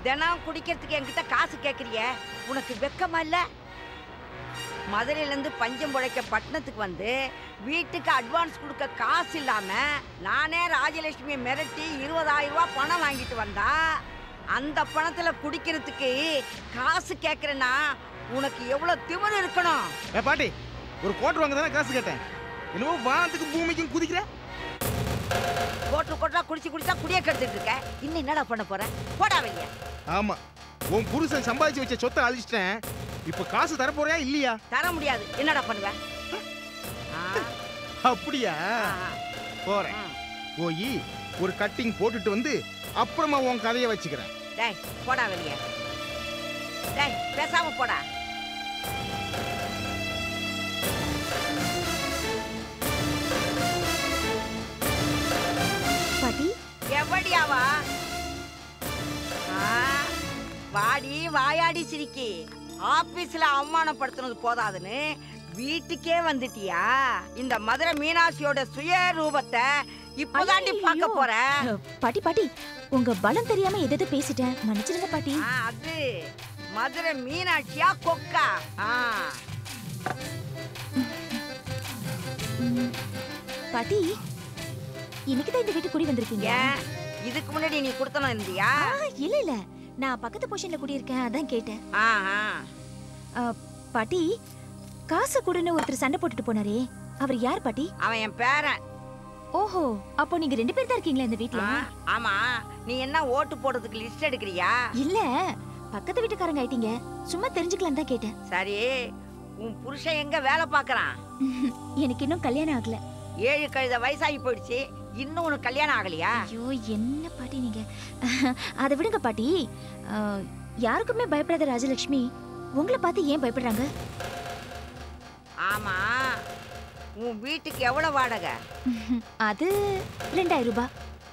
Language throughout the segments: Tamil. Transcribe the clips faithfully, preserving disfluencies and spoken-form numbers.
தினம் குடிக்கிறதுக்கு என்கிட்ட காசு கேட்குறிய, உனக்கு வெக்கமா இல்லை? மதுரையிலேருந்து பஞ்சம் பிழைக்க பட்டணத்துக்கு வந்து வீட்டுக்கு அட்வான்ஸ் கொடுக்க காசு இல்லாமல் நானே ராஜலட்சுமியை மிரட்டி இருபதாயிரம் ரூபா பணம் வாங்கிட்டு வந்தா அந்த பணத்தில் குடிக்கிறதுக்கு காசு கேட்குறேன்னா உனக்கு எவ்வளோ திமிரு இருக்கணும்? ஏ பாட்டி, ஒரு கோட்டர் வாங்க தானே காசு கேட்டேன். என்னவோ வானத்துக்கு பூமிக்கும் குதிக்கிற. கோட்டு கோட்டா குடிச்சு குடிச்சா குடிய கெடுத்துட்டு இருக்க. இன்னும் என்னடா பண்ண போற? போடா வெளிய. ஆமா, உன் புருஷன் சம்பாதிச்சு வச்ச சொத்தை அழிச்சிட்டேன். இப்ப காசு தர போறியா இல்லையா? தர முடியாது. என்னடா பண்ணுவ? அப்படியா? போறேன். போய் ஒரு கட்டிங் போட்டுட்டு வந்து அப்புறமா உன் கதையை வச்சுக்கிறேன். டேய் போடா வெளிய. டேய் பேசாம போடா. பாட்டி எவடியாவா? வாடி வாயாடி சிரிக்கி. ஆபீஸ்ல அவமானப்படுத்தினது போதாதுன்னு வீட்டுக்கே வந்துட்டியா? இந்த மதுரை மீனாட்சியோட சுய ரூபத்தை இப்பதாண்டி பார்க்க போற. பாட்டி பாட்டி, உங்க பலம் தெரியாம எது பேசிட்டேன், மன்னிச்சிருங்க பாட்டி. அது மதுரை மீனாட்சியா கொக்கா? பாட்டி, இன்னைக்குதான் இந்த வீட்டு குடி வந்திருக்கீங்க? இதுக்கு முன்னாடி நீ குடுத்தனும் இருந்தியா? இல்ல இல்ல, நான் பக்கத்து பொசிஷன்ல குடி இருக்கேன், அதான் கேட்டேன். பாட்டி, காசு கொடுன்னு ஒருத்தர் சண்டை போட்டுட்டு போனாரே, அவர் யார் பாட்டி? அவன் என் பேரன். ஓஹோ, அப்போ நீங்க ரெண்டு பேர் தான் இருக்கீங்களா இந்த வீட்ல? ஆமா. நீ என்ன ஓட்டு போடுறதுக்கு லிஸ்ட் எடுக்கறியா? இல்ல, பக்கத்து வீட்டுக்காரங்க ஆயிட்டீங்க, சும்மா தெரிஞ்சுக்கலாம் தான் கேட்டேன். சரி, உன் புருஷன் எங்க வேலை பாக்குறான்? எனக்கு இன்னும் கல்யாணம் ஆகல. ஏழு கழுத வயசாகி போயிடுச்சு, இன்னும் உனக்கு கல்யாணம் ஆகலையா? ஐயோ என்ன பாட்டி நீங்க, அதை விடுங்க பாட்டி. யாருக்குமே பயப்படாத ராஜலட்சுமி உங்களை பார்த்து ஏன் பயப்படுறாங்க? ஆமா, உன் வீட்டுக்கு எவ்வளவு வாடகை? அது ரெண்டாயிரம் ரூபாய்.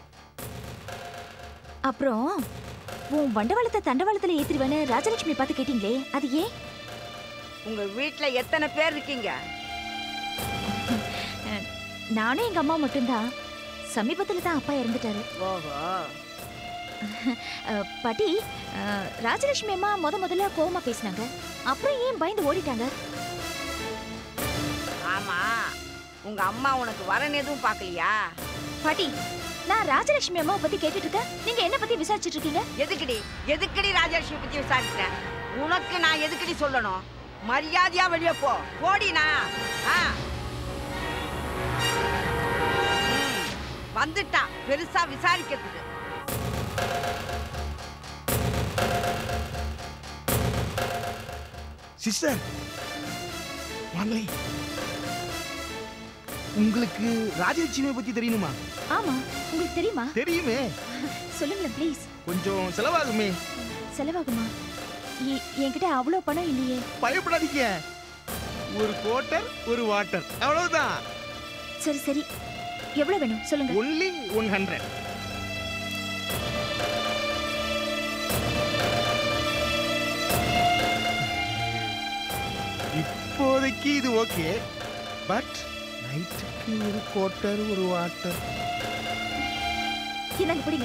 அப்புறம் உன் வண்டவாளத்தை தண்டவாளத்துல ஏத்திடுவேன்னு ராஜலட்சுமி பார்த்து கேட்டீங்களே, அது ஏன்? உங்க வீட்டுல எத்தனை பேர் இருக்கீங்க? நானும் எங்க அம்மா மட்டும்தான். சமீபத்துல தான் அப்பா இறந்துட்டாரு. ஓஹோ. பாட்டி, ராஜலட்சுமி அம்மா முத முதல்ல கோவமா பேசினாங்க, அப்புறம் ஏன் பயந்து ஓடிட்டாங்க? ஆமா, உங்க அம்மா உனக்கு வரன் எதுவும் பார்க்கலையா? பாட்டி, நான் ராஜலட்சுமி அம்மாவை பத்தி கேட்டுட்டு இருக்கேன், நீங்க என்ன பத்தி விசாரிச்சுட்டு இருக்கீங்க? எதுக்குடி எதுக்குடி ராஜலட்சுமி பத்தி விசாரிக்கிறேன்? உனக்கு நான் எதுக்குடி சொல்லணும்? மரியாதையா வெளியே போ. போடினா வந்துட்டா பெருசா விசாரிக்கிறதுக்கு. சிஸ்டர் வாங்களே, உங்களுக்கு ராஜலட்சுமியை பத்தி தெரியணுமா? ஆமா, உங்களுக்கு தெரியுமா? தெரியுமே. சொல்லுங்களேன் ப்ளீஸ். கொஞ்சம் செலவாகுமே. செலவாகுமா? என்கிட்ட அவ்வளவு பணம் இல்லையே. பயப்படாதீங்க, ஒரு குவார்ட்டர் ஒரு வாட்டர், அவ்வளவுதான். சரி சரி, எவ்வளவு வேணும் சொல்லுங்க. Only one hundred. இப்போதைக்கு இது ஓகே, பட் நைட்டுக்கு ஒரு குவார்ட்டர் ஒரு வாட்டர். என்னங்க பிடிங்க.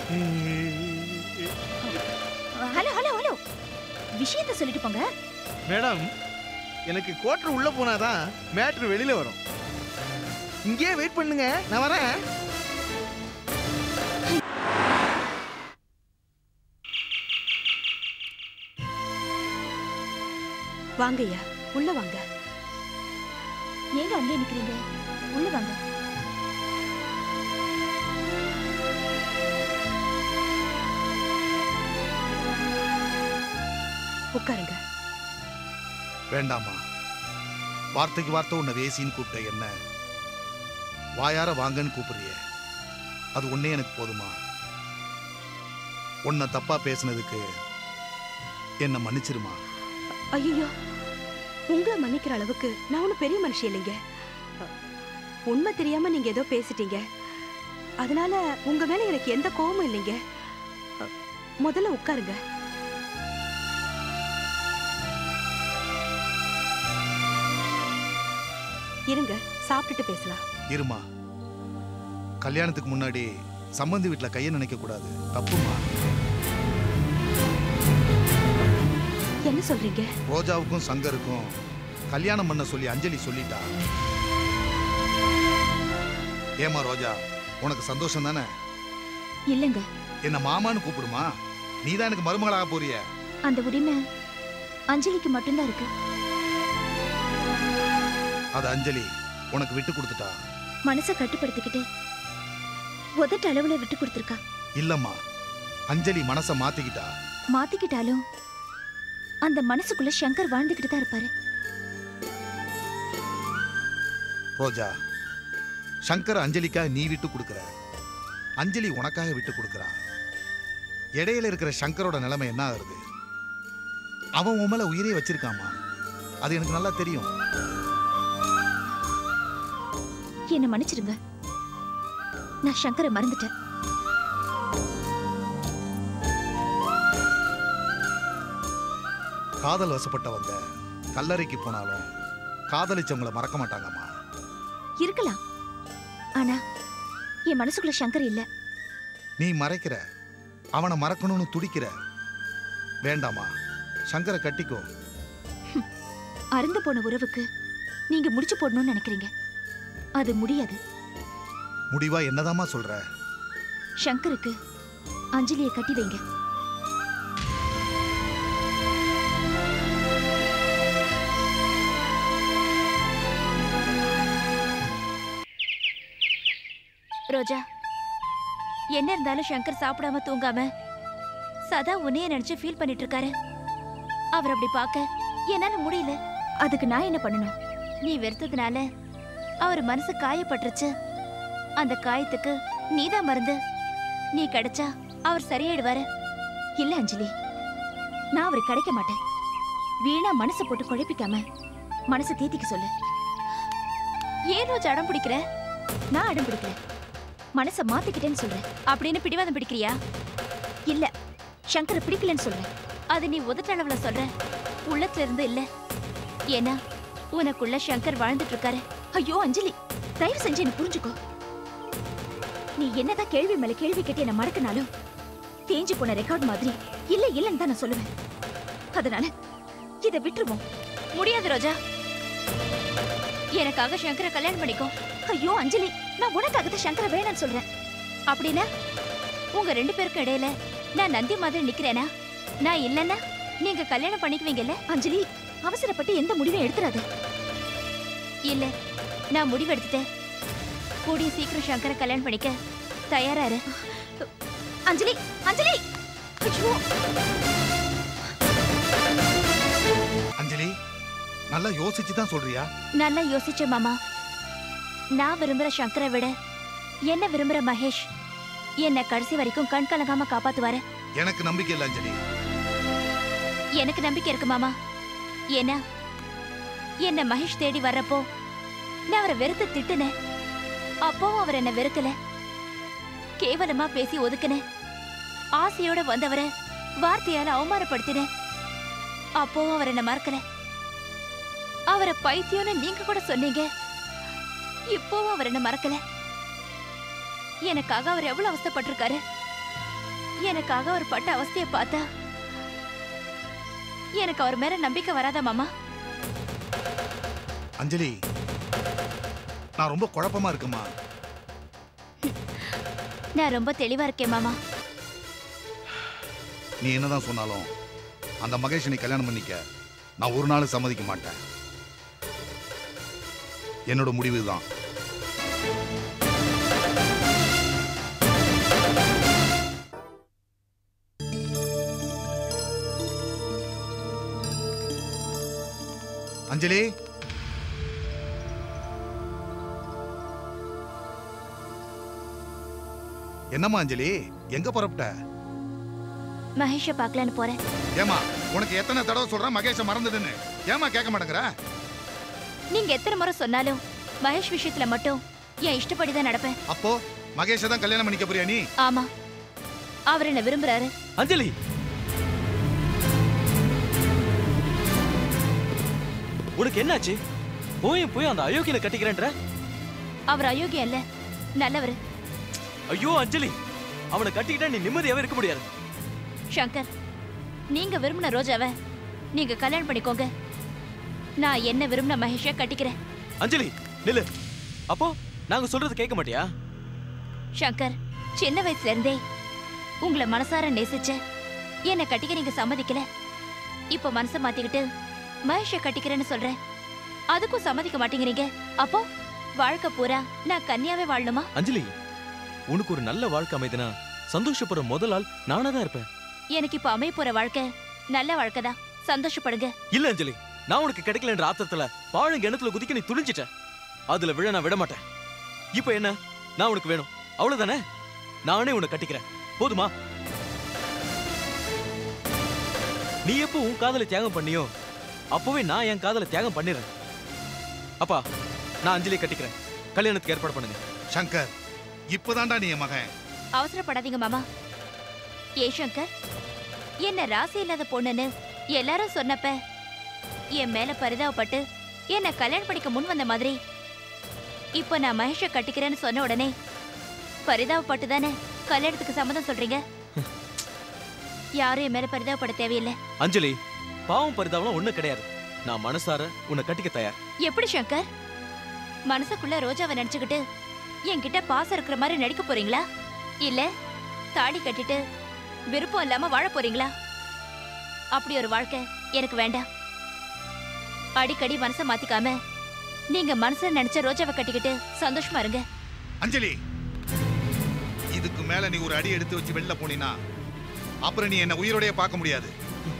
ஹலோ ஹலோ ஹலோ, விஷயத்தை சொல்லிட்டு போங்க. மேடம், எனக்கு குவார்ட்டர் உள்ள போனாதான் மேட்ரு வெளியில வரும். இங்கே வெயிட் பண்ணுங்க, நான் வரேன். வாங்கய்யா, உள்ள வாங்க. ஏங்க அங்கே நிக்கிறீங்க? உள்ள வாங்க. உட்காருங்க. வேண்டாமா, வார்த்தைக்கு வார்த்தை உன்னை வேசின்னு கூப்பிட்ட என்ன வாயார வாங்கன்னு கூப்பிடுறிய, அது ஒன்னே எனக்கு போதுமா? உன்னை தப்பா பேசுனதுக்கு என்ன மன்னிச்சிருமா? ஐயோ, உங்களை மன்னிக்கிற அளவுக்கு நான் ஒன்றும் பெரிய மனுஷன் இல்லைங்க. உண்மை தெரியாம நீங்க ஏதோ பேசிட்டீங்க, அதனால உங்க மேல எனக்கு எந்த கோபமும் இல்லைங்க. முதல்ல உட்காருங்க. இருங்க, சாப்பிட்டுட்டு பேசலாம். இருமா, கல்யாணத்துக்கு முன்னாடி சம்பந்தி வீட்டுல கையை நினைக்க கூடாது, தப்புமா. சொல்றீங்க? ரோஜாவுக்கும் சங்கருக்கும் கல்யாணம் பண்ண சொல்லி அஞ்சலி சொல்லிட்டா. ஏமா ரோஜா, உனக்கு சந்தோஷம் தானே? இல்லங்க, என்ன மாமான்னு கூப்பிடுமா? நீதான் எனக்கு மருமகளாக போறிய. அந்த உரிமை அஞ்சலிக்கு மட்டும்தான் இருக்கு. அது அஞ்சலி உனக்கு விட்டு கொடுத்துட்டா. மனசை கட்டுப்படுத்திக்கிட்டு உதட்ட அளவுல விட்டு கொடுத்துருக்கா. இல்லம்மா, அஞ்சலி மனசை மாத்திக்கிட்டா. மாத்திக்கிட்டாலும் அந்த மனசுக்குள்ள சங்கர் வாழ்ந்துகிட்டு தான் இருப்பாரு. ரோஜா, சங்கர் அஞ்சலிக்காக நீ விட்டு கொடுக்கிற, அஞ்சலி உனக்காக விட்டு கொடுக்கறா. இடையில இருக்கிற சங்கரோட நிலைமை என்ன ஆகுது? அவன் உன் மேல உயிரே வச்சிருக்காமா, அது எனக்கு நல்லா தெரியும். என்ன மன்னிச்சிருங்க, நான் சங்கரை மறந்துட்டேன். காதல் வசப்பட்டவங்க கல்லறைக்கு போனாலும் காதலிச்சவங்களை மறக்க மாட்டாங்கம்மா. இருக்கலாம், ஆனா என் மனசுக்குள்ள சங்கர் இல்ல. நீ மறைக்கிற, அவனை மறக்கணும்னு துடிக்கிற. வேண்டாமா, சங்கரை கட்டிக்கோ. அருந்து போன உறவுக்கு நீங்க முடிச்சு போடணும்னு நினைக்கிறீங்க, அது முடியாது. முடிவா என்னதாமா சொல்ற? சங்கருக்கு அஞ்சலியை கட்டி வைங்க. ரோஜா, என்ன இருந்தாலும் சங்கர் சாப்பிடாம தூங்காம சதா உன்னைய நினைச்சு ஃபீல் பண்ணிட்டு இருக்காரு. அவர் அப்படி பார்க்க என்னால முடியல. அதுக்கு நான் என்ன பண்ணணும்? நீ வெறுத்ததுனால அவர் மனசு காயப்பட்டுருச்சு. அந்த காயத்துக்கு நீதான் மருந்து. நீ கிடைச்சா அவர் சரியாயிடுவாரு. இல்ல அஞ்சலி, நான் அவர் கிடைக்க மாட்டேன். வீணா மனசை போட்டு குழப்பிக்காம மனசை தேத்திக்க சொல்லு. ஏன் ரோஜா அடம் பிடிக்கிற? நான் அடம் பிடிக்கிறேன், மனசை மாத்திக்கிட்டேன்னு சொல்றேன். அப்படின்னு பிடிவாதம் பிடிக்கிறியா? இல்ல, சங்கரை பிடிக்கலன்னு சொல்றேன். அது நீ உதட்டளவுல சொல்ற, உள்ளத்துல இருந்து இல்ல. ஏன்னா உனக்குள்ள சங்கர் வாழ்ந்துட்டு இருக்காரு. ஐயோ அஞ்சலி, தயவு செஞ்சு என்ன புரிஞ்சுக்கோ. நீ என்னதான் கேள்வி மேல கேள்வி கேட்டு என்ன மறக்கனாலும் தேஞ்சு போன ரெக்கார்ட் மாதிரி இல்ல இல்லன்னு தான் நான் சொல்லுவேன். அதனால இதை விட்டுருவோம். முடியாது ரோஜா, எனக்காக சங்கரை கல்யாணம் பண்ணிக்கோ. ஐயோ அஞ்சலி, நான் உனக்காக தான் சங்கரை வேணான்னு சொல்றேன். அப்படின்னா உங்க ரெண்டு பேருக்கும் இடையில நான் நந்தி மாதிரி நிக்கிறேனா? நான் இல்லன்னா நீங்க கல்யாணம் பண்ணிக்குவீங்கல்ல? அஞ்சலி, அவசரப்பட்டு எந்த முடிவையும் எடுத்துறாது. இல்ல, நான் முடிவு எடுத்துட்டேன். கூடிய சீக்கிரம் சங்கரை கல்யாணம் பண்ணிக்க தயாரா இரு. அஞ்சலி, அஞ்சலி, ஐயோ அஞ்சலி, நல்லா யோசிச்சு தான் சொல்றியா? நல்லா யோசிச்சேன் மாமா. நான் விரும்புற சங்கரை விட என்ன விரும்புற மகேஷ் என்ன கடைசி வரைக்கும் கண் கலங்காம காப்பாத்துவாரு. எனக்கு நம்பிக்கை இல்ல அஞ்சலி. எனக்கு நம்பிக்கை இருக்கு மாமா. ஏன்னா என்ன மகேஷ் தேடி வர்றப்போ நான் அவரை வெறுத்து திட்டுனேன். அப்போ அவர் என்ன வெறுக்கல, கேவலமா பேசி ஒதுக்குனேன். ஆசையோட வந்தவரை வார்த்தையால அவமானப்படுத்தினேன். அப்போ அவர் என்ன மறக்கல. அவரை பைத்தியம்னு நீங்க கூட சொன்னீங்க. இப்போவும் அவர் என்ன மறக்கல. எனக்காக அவர் எவ்வளவு அவஸ்தைப்பட்டிருக்காரு. எனக்காக அவர் பட்ட அவஸ்தையை பார்த்தா எனக்கு அவர் மேல நம்பிக்கை வராதா மாமா? அஞ்சலி, நான் ரொம்ப குழப்பமா இருக்குமா. நான் ரொம்ப தெளிவா இருக்கேன் மாமா. நீ என்னதான் சொன்னாலும் அந்த மகேஷ் நீ கல்யாணம் பண்ணிக்க நான் ஒரு நாள் சம்மதிக்க மாட்டேன். என்னோட முடிவு தான். அஞ்சலி, என்னம்மா அஞ்சலி, எங்க புறப்பட்ட? மகேஷ பார்க்கலான்னு போறேன். ஏமா, உனக்கு எத்தனை தடவை சொல்றேன் மகேஷ மறந்துடுன்னு? ஏமா கேட்க மாட்டேங்கிற? நீங்க எத்தனை முறை சொன்னாலும் மகேஷ் விஷயத்துல மட்டும் என் இஷ்டப்படிதான் நடப்பேன். அப்போ மகேஷ தான் கல்யாணம் பண்ணிக்க போறியா நீ? ஆமா, அவர் என்ன விரும்புறாரு. அஞ்சலி, உனக்கு என்னாச்சு? போய் போய் அந்த அயோக்கியனை கட்டிக்கிறேன்ற? அவர் அயோக்கியம் இல்ல, நல்லவர். ஐயோ அஞ்சலி, அவனை கட்டிக்கிட்டா நீ நிம்மதியாவே இருக்க முடியாது. சங்கர், நீங்க விரும்பின ரோஜாவை நீங்க கல்யாணம் பண்ணிக்கோங்க. நான் என்ன விரும்பின மகேஷை கட்டிக்கிறேன். அஞ்சலி நில்லு. அப்போ நாங்க சொல்றது கேட்க மாட்டியா? சங்கர், சின்ன வயசுல இருந்தே உங்களை மனசார நேசிச்ச என்ன கட்டிக்க நீங்க சம்மதிக்கல. இப்ப மனசை மாத்திக்கிட்டு மகேஷை கட்டிக்கிறேன்னு சொல்றேன். அதுக்கும் சம்மதிக்க மாட்டேங்கிறீங்க. அப்போ வாழ்க்கை பூரா நான் கன்னியாவே வாழணுமா? அஞ்சலி, உனக்கு ஒரு நல்ல வாழ்க்கை அமைதுனா சந்தோஷப்படுற முதல் ஆள் நானா தான் இருப்பேன். எனக்கு இப்ப அமைய போற வாழ்க்கை நல்ல வாழ்க்கைதான். சந்தோஷப்படுங்க. இல்ல அஞ்சலி, நான் உனக்கு கிடைக்கலன்ற ஆத்திரத்துல பாழும் கிணத்துல குதிக்க நீ துணிஞ்சிட்ட. அதுல விழ நான் விட மாட்டேன். இப்ப என்ன, நான் உனக்கு வேணும் அவ்வளவுதானே? நானே உன்னை கட்டிக்கிறேன், போதுமா? நீ எப்போ உன் காதலை தியாகம் பண்ணியோ அப்பவே நான் என் காதலை தியாகம் பண்ணிடுறேன். அப்பா, நான் அஞ்சலி கட்டிக்கிறேன். கல்யாணத்துக்கு ஏற்பாடு பண்ணுங்க. சங்கர், இப்பதான்டா நீ என் மகன். அவசரப்படாதீங்க மாமா. ஏ சங்கர், என்ன ராசி இல்லாத பொண்ணுன்னு எல்லாரும் சொன்னப்ப என் மேல பரிதாபப்பட்டு என்ன கல்யாணம் படிக்க முன் வந்த மாதிரி இப்ப நான் மகேஷை கட்டிக்கிறேன்னு சொன்ன உடனே பரிதாபப்பட்டு தானே கல்யாணத்துக்கு சம்மதம் சொல்றீங்க? யாரும் என் மேல பரிதாபப்பட தேவையில்லை. அஞ்சலி, பாவம் பரிதாபம் ஒண்ணு கிடையாது. நான் மனசார உன்னை கட்டிக்க தயார். எப்படி சங்கர், மனசுக்குள்ள ரோஜாவை நினைச்சுக்கிட்டு என்கிட்ட பாசம் இருக்கிற மாதிரி நடிக்க போறீங்களா? இல்ல தாடி கட்டிட்டு விருப்பம் இல்லாம வாழ போறீங்களா? அப்படி ஒரு வாழ்க்கை எனக்கு வேண்டாம். அடிக்கடி மனசை மாத்திக்காம நீங்க மனசுல நினைச்ச ரோஜாவை கட்டிக்கிட்டு சந்தோஷமா இருங்க. அஞ்சலி, இதுக்கு மேல நீ ஒரு அடி எடுத்து வச்சு வெளில போனீனா அப்புறம் நீ என்ன உயிரோடய பார்க்க முடியாது.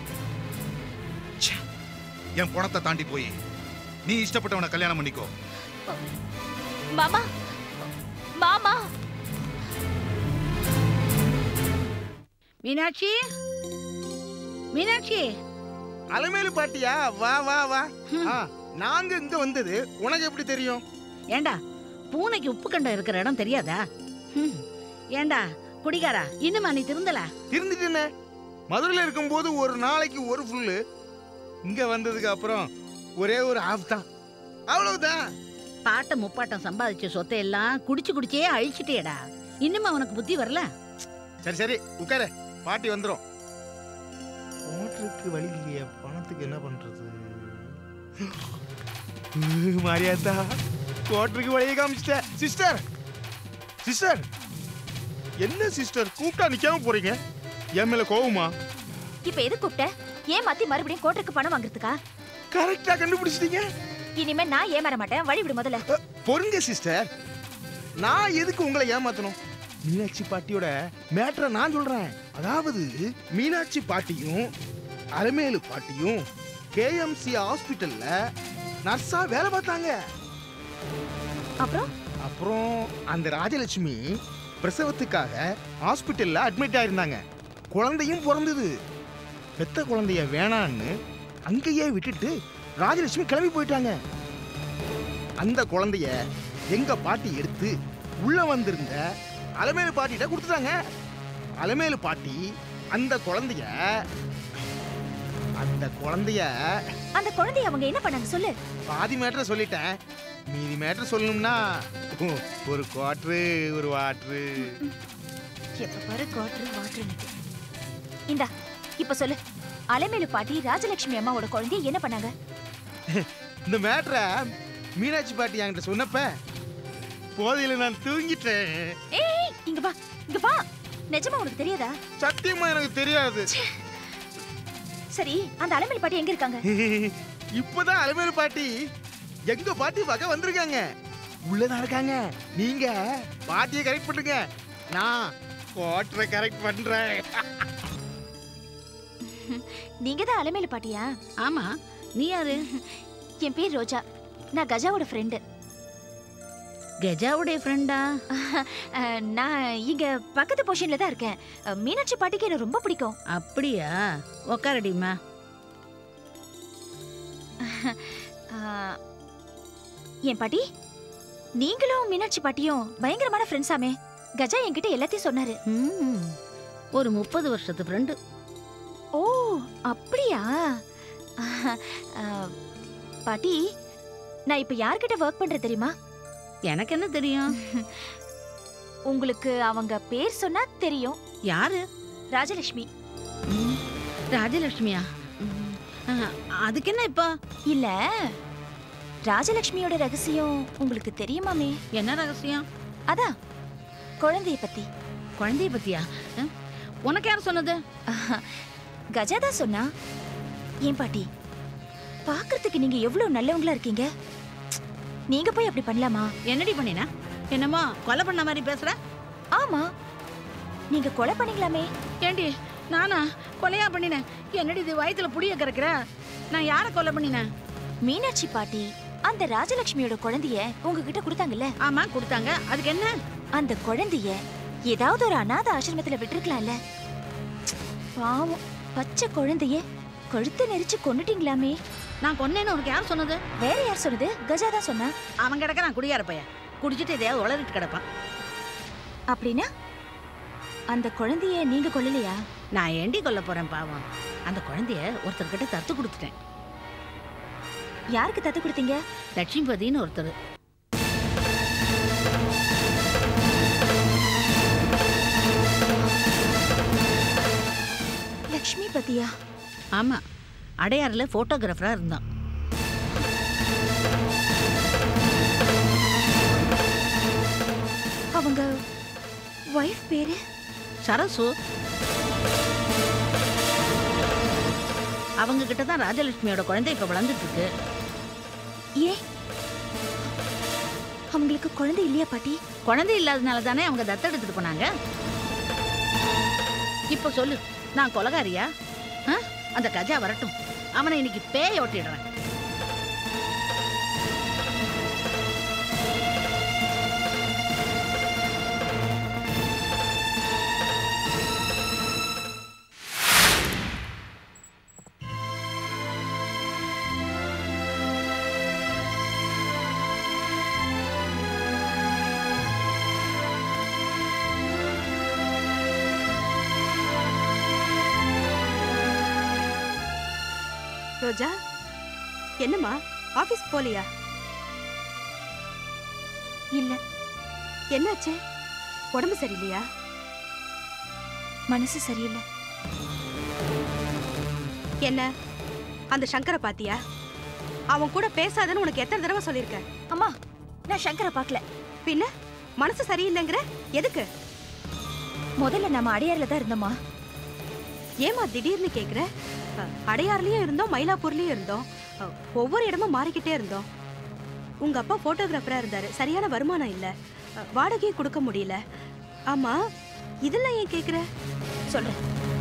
என் பணத்தை தாண்டி போய் நீ இஷ்டப்பட்டவனை கல்யாணம் பண்ணிக்கோ. மாமா, மாமா. மீனாட்சி, மீனாட்சி. அலமேலு பாட்டியா? வா வா வா. ஆ, நாங்க இங்க வந்தது உனக்கு எப்படி தெரியும்? ஏண்டா, பூனைக்கு உப்பு கண்டம் இருக்கிற இடம் தெரியாதா? ஹம். ஏண்டா குடிகாரா, இன்னுமா நீ திருந்தல? திருந்துட்டேனே. மதுரையில இருக்கும்போது ஒரு நாளைக்கு ஒரு ஃபுல்லு, இங்க வந்ததுக்கு அப்புறம் ஒரே ஒரு ஆஃப் தான். அவ்வளவுதான். பாட்டம் முப்பாட்டம் சம்பாதிச்ச சொத்தை எல்லாம் குடிச்சு குடிச்சே அழிச்சிட்டேடா. இன்னுமா உனக்கு புத்தி வரல? சரி சரி உட்கார, பாட்டி வந்துரும். ஓட்டருக்கு வழி இல்லையா? பணத்துக்கு என்ன பண்றது? மாரியாத்தா, கோட்டருக்கு வழியை காமிச்சிட்ட. Sister, sister. என்ன சிஸ்டர் கூப்பிட்டா நிக்காம போறீங்க? என் மேல கோவமா? இப்ப எது கூப்பிட்ட? ஏன் மாத்தி மறுபடியும் கோட்டருக்கு பணம் வாங்குறதுக்கா? கரெக்டா கண்டுபிடிச்சிட்டீங்க. இனிமே நான் ஏமாற மாட்டேன். வழி விடு முதல்ல. பொறுங்க சிஸ்டர், நான் எதுக்கு உங்களை ஏமாத்தணும்? மீனாட்சி பாட்டியோட மேட்டரை நான் சொல்றேன். அதாவது மீனாட்சி பாட்டியும் அலமேலு பாட்டியும் கேஎம்சி ஹாஸ்பிட்டல்ல நர்ஸா வேலை பார்த்தாங்க. அப்புறம் அப்புறம் அந்த ராஜலட்சுமி பிரசவத்துக்காக ஹாஸ்பிட்டல்ல அட்மிட் ஆயிருந்தாங்க. குழந்தையும் பிறந்தது. பெத்த குழந்தைய வேணான்னு அங்கேயே விட்டுட்டு ராஜலட்சுமி கிளம்பி போயிட்டாங்க. அந்த குழந்தைய எங்க பாட்டி எடுத்து உள்ள வந்திருந்த அலமேலு பாட்டிட்ட கொடுத்துட்டாங்க. அலமேலு பாட்டி அந்த குழந்தைய அந்த குழந்தைய அந்த குழந்தைய அவங்க என்ன பண்ணாங்க சொல்லு. பாதி மேட்டரை சொல்லிட்டேன், மீதி மேட்டர் சொல்லணும்னா ஒரு குவாட்ரு ஒரு வாட்ரு. எப்ப பாரு குவாட்ரு வாட்ரு. இந்தா இப்ப சொல்லு, அலமேலு பாட்டி ராஜலட்சுமி அம்மாவோட குழந்தைய என்ன பண்ணாங்க? இந்த மேட்டரை மீனாட்சி பாட்டி என்கிட்ட சொன்னப்ப போதையில நான் தூங்கிட்டேன். ஏய் இங்க வா, இங்க வா. நிஜமா உனக்கு தெரியாதா? சத்தியமா எனக்கு தெரியாது. சரி, அந்த அலமேலு பாட்டி எங்க இருக்காங்க? இப்பதான் அலமேலு பாட்டி எங்க பாட்டி வகை வந்திருக்காங்க. உள்ளதான் இருக்காங்க. நீங்க பாட்டியை கரெக்ட் பண்ணுங்க, நான் கோட்டரை கரெக்ட் பண்றேன். நீங்க தான் அலமேலு பாட்டியா? ஆமா, நீ யாரு? என் பேர் ரோஜா. நான் கஜாவோட ஃப்ரெண்டு. கஜாவுடைய ஃப்ரெண்டா? நான் இங்க பக்கத்து போர்ஷன்ல தான் இருக்கேன். மீனாட்சி பாட்டிக்கு எனக்கு ரொம்ப பிடிக்கும். அப்படியா? உக்காரடிமா. என் பாட்டி, நீங்களும் மீனாட்சி பாட்டியும் பயங்கரமான ஃப்ரெண்ட்ஸாமே. கஜா என்கிட்ட எல்லாத்தையும் சொன்னாரு. ம், ஒரு முப்பது வருஷத்து ஃப்ரெண்டு. ஓ அப்படியா? பாட்டி, நான் இப்ப யார்கிட்ட ஒர்க் பண்றேன் தெரியுமா? எனக்கு என்ன தெரியும்? உங்களுக்கு அவங்க பேர் சொன்னா தெரியும். யாரு? ராஜலட்சுமி. ம், ராஜலட்சுமியா? ம், அதுக்கு என்ன இப்போ? இல்ல ராஜலட்சுமியோட ரகசியம் உங்களுக்கு தெரியுமாமே? என்ன ரகசியம்? அதான் குழந்தைய பத்தி. குழந்தைய பத்தியா? அஹ், உனக்கு யார் சொன்னது? கஜாதா சொன்னா. ஏன் பாட்டி, பாக்குறதுக்கு நீங்க எவ்வளவு நல்லவங்களா இருக்கீங்க. நீங்க போய் அப்படி பண்ணலாமா? என்னடி பண்ணினா? என்னமோ கொலை பண்ண மாதிரி பேசுற? ஆமா, நீங்க கொலை பண்ணீங்களாமே. ஏண்டி நானா கொலையா பண்ணினேன்? என்னடி இது வயித்துல புளிய கறக்குற? நான் யாரை கொலை பண்ணினேன்? மீனாட்சி பாட்டி அந்த ராஜலட்சுமியோட குழந்தைய உங்ககிட்ட கொடுத்தாங்கல்ல? ஆமா கொடுத்தாங்க. அதுக்கு என்ன? அந்த குழந்தைய ஏதாவது ஒரு அநாத ஆசிரமத்துல விட்டுருக்கலாம்ல. பாவம், பச்சை குழந்தைய கழுத்தை நெரிச்சு கொன்னுட்டீங்களாமே. நான் கொன்னேன்னு உனக்கு யார் சொன்னது? வேற யார் சொன்னது? கஜாதா சொன்னா. அவன் கிடக்கிறான் குடியார பையன், குடிச்சிட்டு எதையாவது உளறிட்டு கிடப்பான். அப்படின்னா அந்த குழந்தைய நீங்க கொல்லலையா? நான் ஏண்டி கொல்ல போறேன் பாவம். அந்த குழந்தைய ஒருத்தர்கிட்ட தத்து கொடுத்துட்டேன். யாருக்கு தத்து கொடுத்தீங்க? லட்சுமிபதினு ஒருத்தர். லட்சுமி பத்தியா? ஆமா, அடையாறுல போட்டோகிராஃபரா இருந்தான். அவங்க வைஃப் பேரு சரசு. அவங்க கிட்ட தான் ராஜலட்சுமியோட குழந்தை இப்ப வளர்ந்துட்டு இருக்கு. ஏன் அவங்களுக்கு குழந்தை இல்லையா பாட்டி? குழந்தை இல்லாதனால தானே அவங்க தத்தெடுத்துட்டு போனாங்க. இப்ப சொல்லு, நான் கொலகாரியா? ஆ? அந்த கஜா வரட்டும், அவனை இன்னைக்கு பேய ஓட்டிடுறேன். ரோஜா, என்னம்மா ஆபீஸ் போலியா? இல்ல. என்னாச்சு? உடம்பு சரியில்லையா? மனசு சரியில்லை. என்ன அந்த சங்கரை பாத்தியா? அவன் கூட பேசாதன்னு உனக்கு எத்தனை தடவை சொல்லியிருக்கேன்? அம்மா, நான் சங்கரை பார்க்கல. பின்ன மனசு சரியில்லைங்கிற எதுக்கு? முதல்ல நம்ம அடையாறுல தான் இருந்தோமா. ஏமா திடீர்னு கேக்குற? அடையாறுலயும் இருந்தோம், மயிலாப்பூர்லயும் இருந்தோம், ஒவ்வொரு இடமும் மாறிக்கிட்டே இருந்தோம். உங்க அப்பா போட்டோகிராஃபரா இருந்தாரு, சரியான வருமானம் இல்ல, வாடகையும் கொடுக்க முடியல. ஆமா, இதெல்லாம் ஏன் கேக்குற? சொல்றேன்.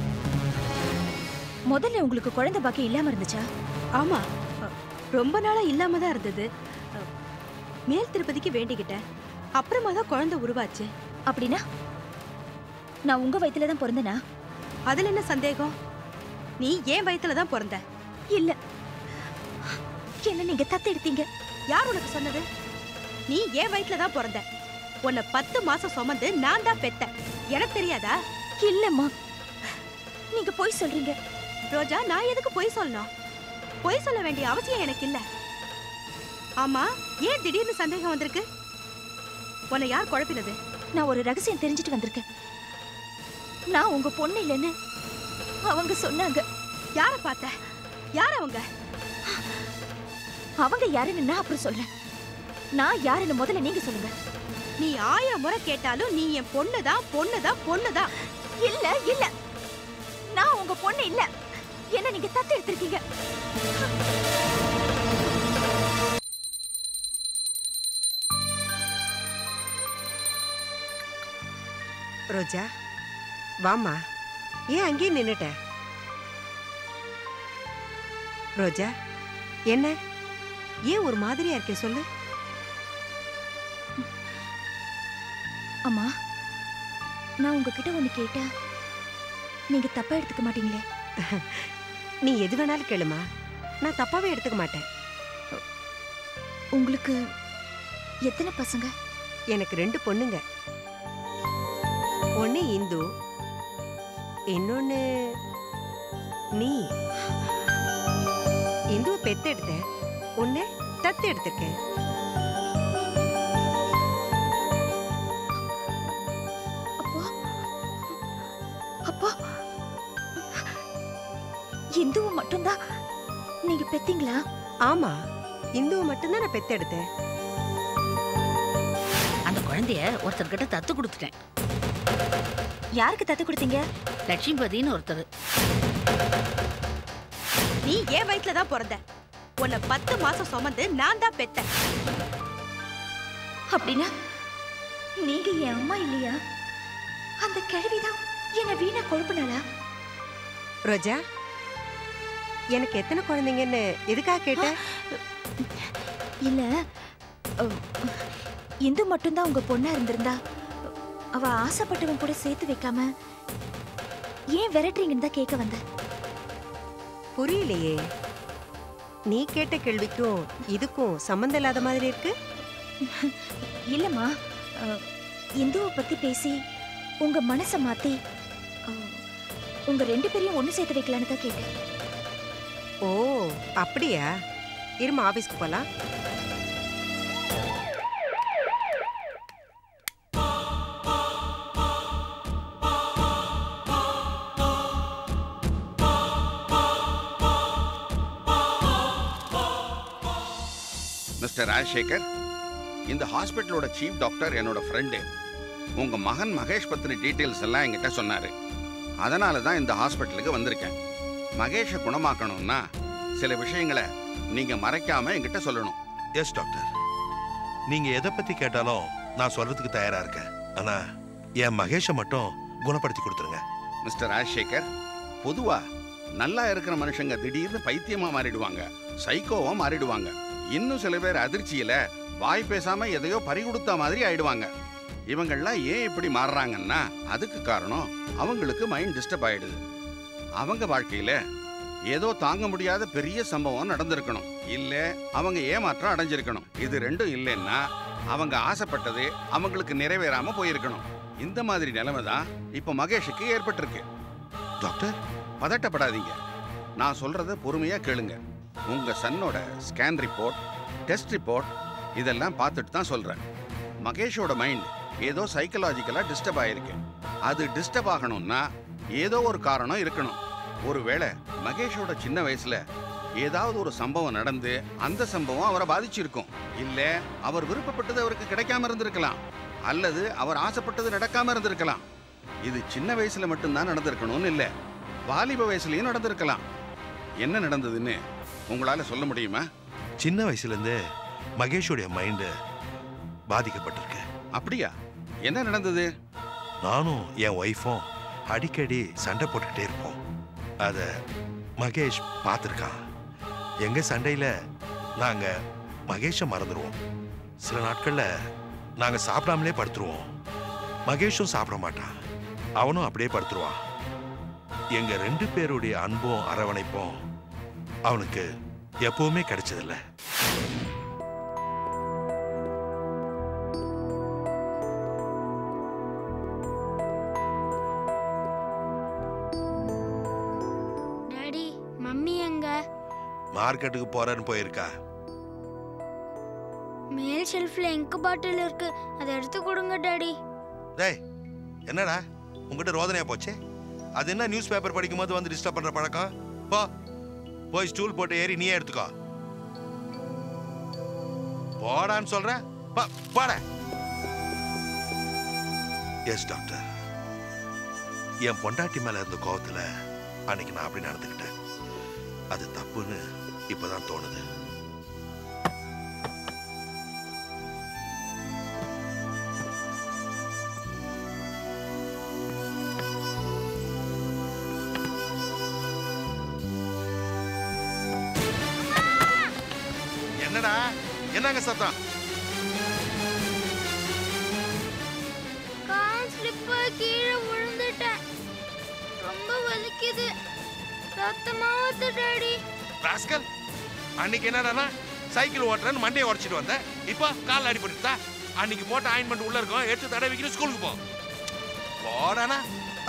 முதல்ல உங்களுக்கு குழந்தை பாக்கியம் இல்லாம இருந்துச்சா? ஆமா, ரொம்ப நாளா இல்லாம தான் இருந்தது. மேல் திருப்பதிக்கு வேண்டிக்கிட்டேன், அப்புறமா தான் குழந்தை உருவாச்சு. அப்படின்னா நான் உங்க வயித்துல தான் பிறந்தனா? அதுல என்ன சந்தேகம்? நீ ஏன் வயித்துல தான் பிறந்த? இல்ல, என்ன நீங்க தத்து எடுத்தீங்க. யார் உனக்கு சொன்னது? நீ ஏன் வயித்துல தான் பிறந்த. உன்னை பத்து மாசம் சுமந்து நான் தான் பெத்தேன், எனக்கு தெரியாதா? இல்லம்மா, நீங்க போய் சொல்றீங்க. ரோஜா, நான் எதுக்கு பொய் சொல்லணும்? பொய் சொல்ல வேண்டிய அவசியம் எனக்கு இல்ல. ஆமா, ஏன் திடீர்னு சந்தேகம் வந்திருக்கு? உன்னை யார் குழப்பினது? நான் ஒரு ரகசியம் தெரிஞ்சுட்டு வந்திருக்கேன். நான் உங்க பொண்ணு இல்லைன்னு அவங்க சொன்னாங்க. யார பார்த்த? யார் அவங்க? அவங்க யாருன்னு நான் அப்புறம் சொல்றேன். நான் யாருன்னு முதல்ல நீங்க சொல்லுங்க. நீ ஆயிரம் முறை கேட்டாலும் நீ என் பொண்ணுதான், பொண்ணுதான், பொண்ணுதான். இல்ல இல்ல, நான் உங்க பொண்ணு இல்ல. என்ன நீங்க தத்து எடுத்திருக்கீங்க. ரோஜா, வாமா. ஏன் அங்கேயே நின்னுட்ட? ரோஜா, என்ன ஏன் ஒரு மாதிரியா இருக்கே சொல்லு. அம்மா, நான் உங்ககிட்ட ஒண்ணு கேட்டா நீங்க தப்பா எடுத்துக்க மாட்டீங்களே? நீ எது வேணாலும் கேளுமா, நான் தப்பாவே எடுத்துக்க மாட்டேன். உங்களுக்கு எத்தனை பசங்க? எனக்கு ரெண்டு பொண்ணுங்க. ஒன்னு இந்து, இன்னொன்னு நீ. இந்துவை பெத்து எடுத்தேன், ஒன்னு தத்து எடுத்திருக்கேன். அப்போ அப்போ இந்துவை மட்டும்தான் நீங்க பெத்தீங்களா? ஆமா, இந்துவை மட்டும்தான் நான் பெத்தெடுத்தேன். அந்த குழந்தைய ஒருத்தர்கிட்ட தத்து கொடுத்துட்டேன். யாருக்கு தத்து கொடுத்தீங்க? லட்சுமிபதினு ஒருத்தர். நீ ஏன் வயித்துல தான் பிறந்த. உன்னை பத்து மாசம் சுமந்து நான் தான் பெத்தேன். அப்படின்னா நீங்க என் அம்மா இல்லையா? அந்த கிழவிதான் என்ன வீணா கொழுப்புனாளா? ரோஜா, எனக்கு எத்தனை குழந்தைங்கன்னு எதுக்காக கேட்ட? இல்ல, அஹ், இந்து மட்டும்தான் உங்க பொண்ணா இருந்திருந்தா அவ ஆசைப்பட்டவன் கூட சேர்த்து வைக்காம ஏன் விரட்டுறீங்கன்னு தான் கேட்க வந்த. புரியலையே. நீ கேட்ட கேள்விக்கும் இதுக்கும் சம்மந்தம் இல்லாத மாதிரி இருக்கு. இல்லம்மா, அஹ், இந்துவை பத்தி பேசி உங்க மனசை மாத்தி அஹ், உங்க ரெண்டு பேரையும் ஒண்ணு சேர்த்து வைக்கலான்னு தான் கேட்டேன். ஓ அப்படியா? இருமா, ஆபீஸ்க்கு போலாம். மிஸ்டர் ராஜசேகர், இந்த ஹாஸ்பிட்டலோட சீஃப் டாக்டர் என்னோட ஃப்ரெண்டு. உங்க மகன் மகேஷ் பத்தின டீட்டெயில்ஸ் எல்லாம் என்கிட்ட சொன்னாரு. அதனால தான் இந்த ஹாஸ்பிட்டலுக்கு வந்திருக்கேன். மகேஷை குணமாக்கணும்னா சில விஷயங்களை நீங்க மறைக்காம என்கிட்ட சொல்லணும். எஸ் டாக்டர், நீங்க எதை பத்தி கேட்டாலும் நான் சொல்றதுக்கு தயாரா இருக்கேன். ஆனா என் மகேஷை மட்டும் குணப்படுத்தி கொடுத்துருங்க. மிஸ்டர் ராஜசேகர், பொதுவா நல்லா இருக்கிற மனுஷங்க திடீர்னு பைத்தியமா மாறிடுவாங்க, சைக்கோவா மாறிடுவாங்க. இன்னும் சில பேர் அதிர்ச்சியில வாய் பேசாம எதையோ பறி கொடுத்த மாதிரி ஆயிடுவாங்க. இவங்கெல்லாம் ஏன் இப்படி மாறுறாங்கன்னா அதுக்கு காரணம் அவங்களுக்கு மைண்ட் டிஸ்டர்ப் ஆயிடுது. அவங்க வாழ்க்கையில ஏதோ தாங்க முடியாத பெரிய சம்பவம் நடந்திருக்கணும், இல்ல அவங்க ஏமாற்றம் அடைஞ்சிருக்கணும். இது ரெண்டும் இல்லைன்னா அவங்க ஆசைப்பட்டது அவங்களுக்கு நிறைவேறாம போயிருக்கணும். இந்த மாதிரி நிலைமை தான் இப்ப மகேஷுக்கு ஏற்பட்டிருக்கு. டாக்டர், பதட்டப்படாதீங்க, நான் சொல்றத பொறுமையா கேளுங்க. உங்க சன்னோட ஸ்கேன் ரிப்போர்ட், டெஸ்ட் ரிப்போர்ட் இதெல்லாம் பார்த்துட்டு தான் சொல்றேன். மகேஷோட மைண்ட் ஏதோ சைக்கலாஜிக்கலா டிஸ்டர்ப் ஆயிருக்கு. அது டிஸ்டர்ப் ஆகணும்னா ஏதோ ஒரு காரணம் இருக்கணும். ஒருவேளை மகேஷோட சின்ன வயசுல ஏதாவது ஒரு சம்பவம் நடந்து அந்த சம்பவம் அவரை பாதிச்சிருக்கும், இல்ல அவர் விருப்பப்பட்டது அவருக்கு கிடைக்காம இருந்திருக்கலாம், அல்லது அவர் ஆசைப்பட்டது நடக்காம இருந்திருக்கலாம். இது சின்ன வயசுல மட்டும்தான் நடந்திருக்கணும்னு இல்ல, வாலிப வயசுலயும் நடந்திருக்கலாம். என்ன நடந்ததுன்னு உங்களால சொல்ல முடியுமா? சின்ன வயசுல இருந்து மகேஷோடைய மைண்டு பாதிக்கப்பட்டிருக்கு. அப்படியா? என்ன நடந்தது? நானும் என் ஒய்ஃபும் அடிக்கடி சண்டை போட்டுக்கிட்டே இருப்போம். அத மகேஷ் பார்த்துருக்கான். எங்க சண்டையில நாங்க மகேஷை மறந்துடுவோம். சில நாட்கள்ல நாங்க சாப்பிடாமலே படுத்துருவோம். மகேஷும் சாப்பிட மாட்டான், அவனும் அப்படியே படுத்துருவான். எங்க ரெண்டு பேருடைய அன்பும் அரவணைப்பும் அவனுக்கு எப்பவுமே கிடைச்சதில்ல. டாடி, மம்மி எங்க? மார்க்கெட்டுக்கு போறேன்னு போயிருக்கா. மேல் ஷெல்ஃப்ல இங்க் பாட்டில் இருக்கு, அதை எடுத்து கொடுங்க டாடி. டேய், என்னடா உங்ககிட்ட ரோதனையா போச்சு? அது என்ன நியூஸ் பேப்பர் படிக்கும் போது வந்து டிஸ்டர்ப் பண்ற பழக்கம்? போ போய் ஸ்டூல் போட்டு ஏறி நீயே எடுத்துக்கோ. போடான்னு சொல்ற, போட. எஸ் டாக்டர், என் பொண்டாட்டி மேல இருந்த கோவத்துல அன்னைக்கு நான் அப்படி நடந்துக்கிட்டேன். அது தப்புன்னு இப்பதான் தோணுது. என்னடா, என்னங்க சத்தம்? கால் ஸ்லிப் கீழே விழுந்துட்டேன், ரொம்ப வலிக்குது, ரத்தமா வருது டாடி. ராஸ்கல், அன்னைக்கு என்னடா சைக்கிள் ஓட்டுறேன்னு மண்டையை உடைச்சிட்டு வந்த, இப்போ கால் அடிபட்டுட்டா? அன்னைக்கு போட்ட ஆயின்மெண்ட் உள்ள இருக்கும், எடுத்து தடவிக்கிட்டு ஸ்கூலுக்கு போ. போடானா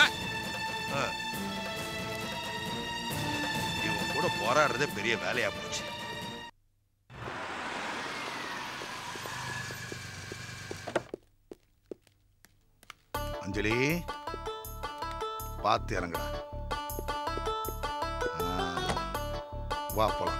இவன் கூட போராடுறதே பெரிய வேலையா போச்சு. அஞ்சலி, பார்த்து இறங்குடா. வா போலாம்.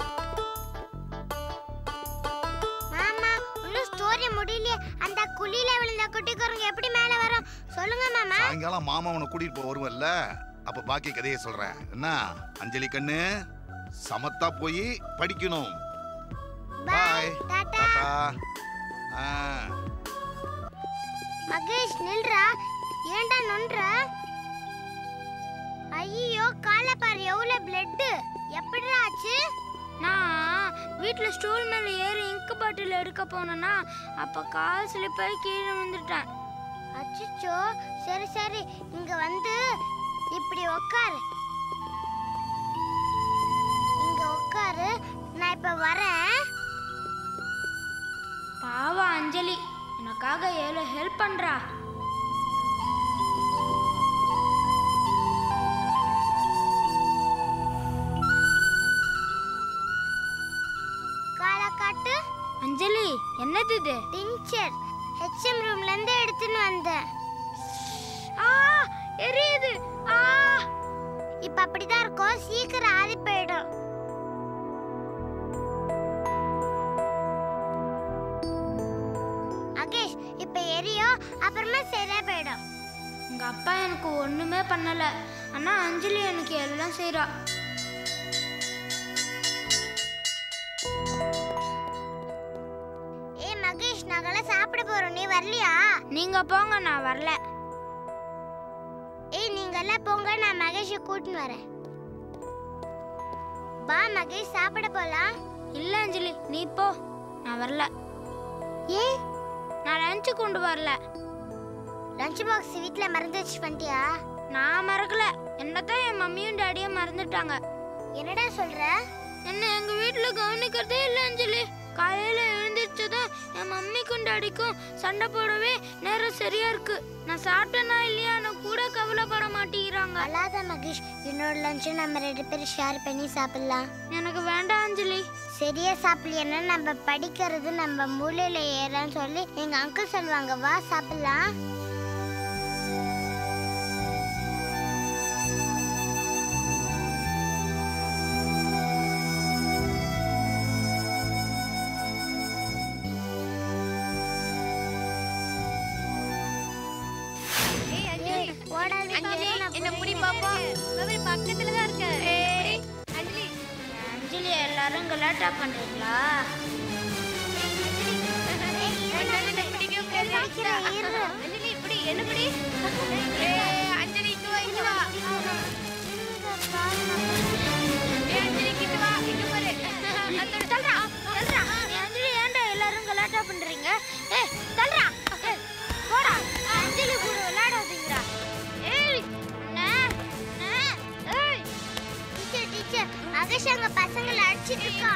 மாமா இன்னும் ஸ்டோரி முடியலையே. அந்த குழியில விழுந்த குட்டி குரங்கு எப்படி மேல வரும் சொல்லுங்க மாமா. சாயங்காலம் மாமா உன்னை கூட்டிட்டு போய் வருவல்ல, அப்ப பாக்கி கதையை சொல்றேன். என்ன அஞ்சலி கண்ணு, சமத்தா போய் படிக்கணும். பாய் டாடா. ஆ மகேஷ் நில்றா. ஏன்டா நொன்ற? ஐயோ கால பாரு எவ்வளவு பிளட். எப்படிடா ஆச்சு? நான் வீட்ல ஸ்டூல் மேல ஏறி இங்க் பாட்டில் எடுக்க போனேனா அப்ப கால் ஸ்லிப் ஆகி கீழே விழுந்துட்டேன். அச்சச்சோ. சரி சரி இங்க வந்து இப்படி உட்காரு. இங்க உட்காரு, நான் இப்ப வரேன். பாவம் அஞ்சலி எனக்காக ஏழு ஹெல்ப் பண்றா. கால காட்டு. அஞ்சலி என்னது இது? டிஞ்சர். ஹெச்எம் ரூம்ல இருந்து எடுத்துன்னு வந்தேன். ஆ எரியுது. ஆ இப்ப அப்படிதான் இருக்கும், சீக்கிரம் ஆறி போயிடும். மகேஷ் இப்ப எரியோ, அப்புறமா சரியா போயிடும். உங்க அப்பா எனக்கு ஒண்ணுமே பண்ணல, ஆனா அஞ்சலி எனக்கு எல்லாம் செய்றா. ஏய் மகேஷ் நாங்கெல்லாம் சாப்பிட போறோம், நீ வரலையா? நீங்க போங்க, நான் வரல. ஏய் நீங்க எல்லாம் போங்க, நான் மகேஷை கூட்டின்னு வரேன். பா மகேஷ் சாப்பிட போலாம். இல்ல அஞ்சலி நீ போ, நான் வரல. ஏன்? நான் லஞ்ச் கொண்டு வரல. லஞ்ச் பாக்ஸ் வீட்ல மறந்து வச்சு பண்ணிட்டியா? நான் மறக்கல, என்னதான் என் மம்மியும் டாடியும் மறந்துட்டாங்க. என்னடா சொல்ற? என்ன எங்க வீட்ல கவனிக்கிறதே இல்ல அஞ்சலி. காலையில எழுந்திரிச்சதும் என் மம்மிக்கும் டாடிக்கும் சண்டை போடவே நேரம் சரியா இருக்கு. நான் சாப்பிட்டேனா இல்லையான்னு கூட கவலைப்பட மாட்டேங்கிறாங்க. அல்லாத மகேஷ், என்னோட லஞ்ச் நம்ம ரெண்டு பேரும் ஷேர் பண்ணி சாப்பிடலாம். எனக்கு வேண்டாம் அஞ்சலி. சரியா சாப்பிடலைன்னா நம்ம படிக்கிறது நம்ம மூளையில ஏறன்னு சொல்லி எங்க அங்கிள் சொல்லுவாங்க. வா சாப்பிடலாம். என்ன முடி பாப்போம். பக்கத்துல தான் இருக்க. அஞ்சலி அஞ்சலி எல்லாரும் கலாட்டா பண்றீங்களா? அஞ்சலி இப்படி என்ன படி? அஞ்சலி இங்க வா, இங்க வா. அஞ்சலி கிட்ட வா, இங்க பாரு. அந்த தல்றா தல்றா. அஞ்சலி ஏன்டா எல்லாரும் கலாட்டா பண்றீங்க? ஏய் தல்றா. போடா. அஞ்சலி கூட விளையாடாதீங்கடா. ஏய் அண்ணா அண்ணா. ஏய் டீச்சர் டீச்சர் மகேஷ் அங்க பசங்கள அடிச்சிட்டு இருக்கான்.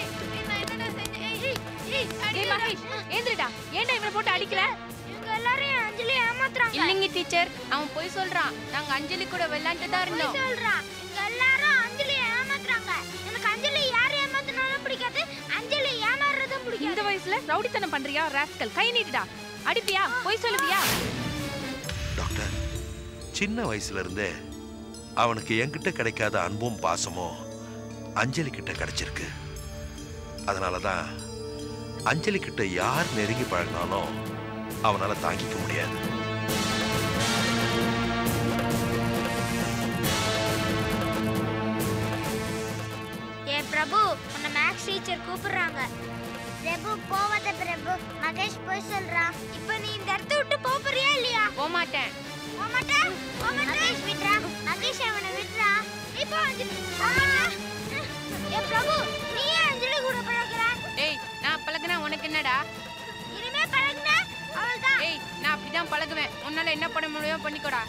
ஏய் மகேஷ் ஏந்திரடா. ஏன்டா இவனை போட்டு அடிக்கல? இவங்க எல்லாரும் அஞ்சலி ஏமாத்துறாங்க. இல்லங்க டீச்சர், அவன் போய் சொல்றான். நாங்க அஞ்சலி கூட விளையாண்டுட்டு தான் இருந்தோம். போய் சொல்றான். இவங்க எல்லாரும் அஞ்சலி ஏமாத்துறாங்க. எனக்கு அஞ்சலி யார் ஏமாத்துனாலும் பிடிக்காது, அஞ்சலி ஏமாறதும் பிடிக்காது. இந்த வயசுல ரவுடித்தனம் பண்றியா ராஸ்கல்? கை நீட்டுடா. அடிப்பியா? போய் சொல்லுவியா? டாக்டர், சின்ன வயசுல இருந்தே அவனுக்கு என்கிட்ட கிடைக்காத அன்பும் பாசமும் அஞ்சலி கிட்ட கிடைச்சிருக்கு. அதனாலதான் அஞ்சலி கிட்ட யார் நெருங்கி பழகினாலும் அவனால தாங்கிக்க முடியாது. ஏ பிரபு, உன்னை மேக்ஸ் டீச்சர் கூப்பிடுறாங்க. பிரபு போவாத பிரபு, மகேஷ் போய் சொல்றான். இப்போ நீ இந்த இடத்தை விட்டு போறியா இல்லையா? போக மாட்டேன். போக மாட்டேன். போக மாட்டேன். மகேஷ் விட்றா. மகேஷ் அவனை விட்றா. நீ போ அஞ்சலி. ஏ பிரபு, நீ ஏன் அஞ்சலி கூட பழகுற? ஏய் நான் பழகுனா உனக்கு என்னடா? இனிமே பழகுனா அவள்தான். ஏய் நான் அப்படிதான் பழகுவேன். உன்னால என்ன பண்ண முடியுமோ பண்ணிக்கோடா.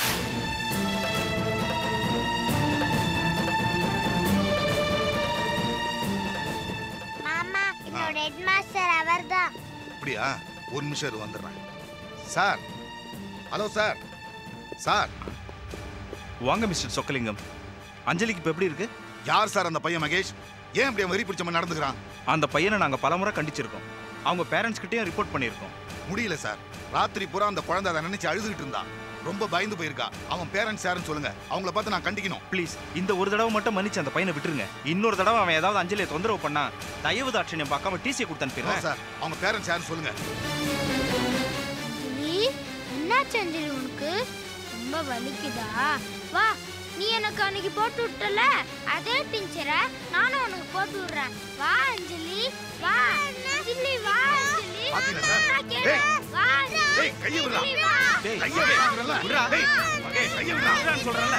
மாமா, என்னோட ஹெட் மாஸ்டர் அவர்தான். அப்படியா? ஒரு நிமிஷம் இரு, வந்துடுறேன். Sir, hello sir. சார் வாங்க மிஸ்டர் சொக்கலிங்கம். அஞ்சலிக்கு இப்போ எப்படி இருக்கு? யார் சார் அந்த பையன் மகேஷ்? ஏன் இப்படி வெறி பிடிச்ச மாதிரி நடந்துக்கிறான்? அந்த பையனை நாங்கள் பலமுறை கண்டிச்சிருக்கோம். அவங்க பேரண்ட்ஸ் கிட்டேயும் ரிப்போர்ட் பண்ணியிருக்கோம். முடியல சார். ராத்திரி பூரா அந்த குழந்தை அதை நினைச்சு அழுதுகிட்டு இருந்தான். ரொம்ப பயந்து போயிருக்கா. அவன் பேரண்ட்ஸ் யாருன்னு சொல்லுங்க, அவங்கள பார்த்து நான் கண்டிக்கணும். ப்ளீஸ் இந்த ஒரு தடவை மட்டும் மன்னிச்சு அந்த பையனை விட்டுருங்க. இன்னொரு தடவை அவன் ஏதாவது அஞ்சலியை தொந்தரவு பண்ணா தயவு தாட்சணியம் பார்க்காம டிசியை கொடுத்து அனுப்பிடுறேன். சார் அவங்க பேரண்ட்ஸ் யாருன்னு சொல்லுங்க. அஞ்சலி, என்னாச்சு அஞ்சலி உனக்கு? ரொம்ப வலிக்குதா? வா, நீ எனக்கு அன்னைக்கு போட்டு விட்டல அதே பிஞ்சரை நானும் உனக்கு போட்டு விடுறேன். வா அஞ்சலி, வா அஞ்சலி, வா அஞ்சலி. நான் கேட்டேன். வா டேய் கைய விடுடா. டேய் கைய விடுடா. விடுடா. டேய் மகேஷ் கைய விடுடா சொல்றேன்ல.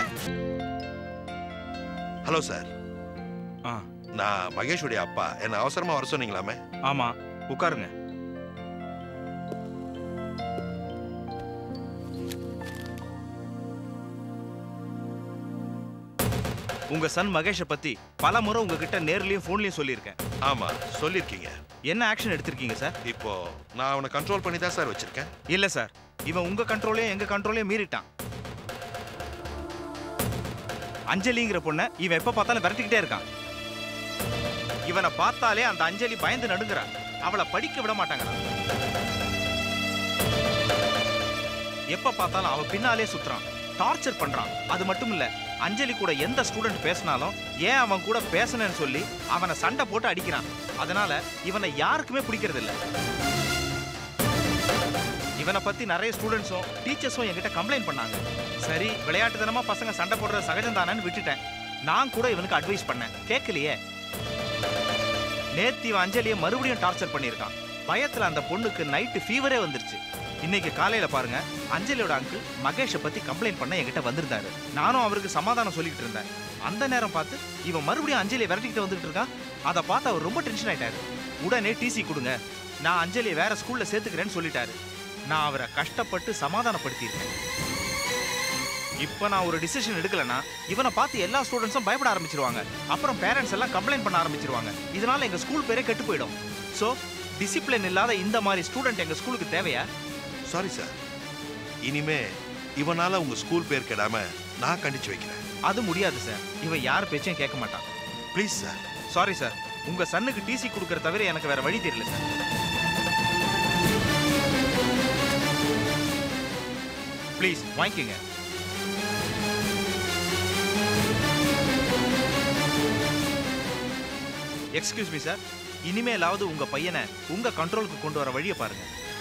Hello sir. ஆ, நான் மகேஷுடைய அப்பா. என்ன அவசரமா வர சொன்னீங்களாமே? ஆமா, உட்காருங்க. உங்க சன் மகேஷை பத்தி பல முறை உங்ககிட்ட நேர்லயும் போன்லயும் சொல்லியிருக்கேன். ஆமா சொல்லிருக்கீங்க. என்ன ஆக்ஷன் எடுத்திருக்கீங்க சார்? இப்போ நான் அவனை கண்ட்ரோல் பண்ணி தான் சார் வச்சிருக்கேன். இல்ல சார், இவன் உங்க கண்ட்ரோலையும் எங்க கண்ட்ரோலையும் மீறிட்டான். அஞ்சலிங்கிற பொண்ணை இவன் எப்ப பார்த்தாலும் விரட்டிக்கிட்டே இருக்கான். இவனை பார்த்தாலே அந்த அஞ்சலி பயந்து நடுங்குறா. அவளை படிக்க விட மாட்டாங்க. எப்ப பார்த்தாலும் அவ பின்னாலே சுத்துறான், டார்ச்சர் பண்றான். அது மட்டும் இல்ல, அஞ்சலி கூட எந்த ஸ்டூடெண்ட் பேசினாலும் ஏன் அவன் கூட பேசணும்னு சொல்லி அவனை சண்டை போட்டு அடிக்கிறான். அதனால இவனை யாருக்குமே பிடிக்கிறது இல்ல. இவனை பத்தி நிறைய ஸ்டூடெண்ட்ஸும் டீச்சர்ஸும் என்கிட்ட கம்ப்ளைண்ட் பண்ணாங்க. சரி, விளையாட்டுத்தனமா பசங்க சண்டை போடுறது சகஜம் தானேன்னு விட்டுட்டேன். நான் கூட இவனுக்கு அட்வைஸ் பண்ணேன், கேட்கலையே. நேத்து இவன் அஞ்சலியை மறுபடியும் டார்ச்சர் பண்ணியிருக்கான். பயத்துல அந்த பொண்ணுக்கு நைட்டு ஃபீவரே வந்துருச்சு. இன்னைக்கு காலையில பாருங்க, அஞ்சலியோட அங்கிள் மகேஷை பத்தி கம்ப்ளைண்ட் பண்ண என்கிட்ட வந்திருந்தாரு. நானும் அவருக்கு சமாதானம் சொல்லிட்டு இருந்தேன். அந்த நேரம் பார்த்து இவன் மறுபடியும் அஞ்சலியை விரட்டிக்கிட்டு வந்துட்டு இருக்கான். அதை பார்த்து அவர் ரொம்ப டென்ஷன் ஆயிட்டாரு. உடனே டிசி கொடுங்க, நான் அஞ்சலியை வேற ஸ்கூல்ல சேர்த்துக்கிறேன்னு சொல்லிட்டாரு. நான் அவரை கஷ்டப்பட்டு சமாதானப்படுத்தியிருக்கேன். இப்ப நான் ஒரு டிசிஷன் எடுக்கலன்னா இவனை பார்த்து எல்லா ஸ்டூடெண்ட்ஸும் பயப்பட ஆரம்பிச்சிருவாங்க. அப்புறம் பேரண்ட்ஸ் எல்லாம் கம்ப்ளைண்ட் பண்ண ஆரம்பிச்சிருவாங்க. இதனால எங்க ஸ்கூல் பேரே கெட்டு போயிடும். சோ டிசிப்ளின் இல்லாத இந்த மாதிரி ஸ்டூடெண்ட் எங்க ஸ்கூலுக்கு தேவையா? Sorry sir. இனிமே இவனால உங்க ஸ்கூல் பேர் கெடாம நான் கண்டிச்சு வைக்கிறேன். அது முடியாது சார். இவன் யார் பேச்சையும் கேட்க மாட்டான். Please sir. சாரி சார், உங்க சன்னுக்கு டிசி கொடுக்கற தவிர எனக்கு வேற வழி தெரியல சார். ப்ளீஸ் வாங்கிக்கங்க. எக்ஸ்கியூஸ் மீ சார், இனிமேலாவது உங்க பையனை உங்க கண்ட்ரோலுக்கு கொண்டு வர வழியை பாருங்க.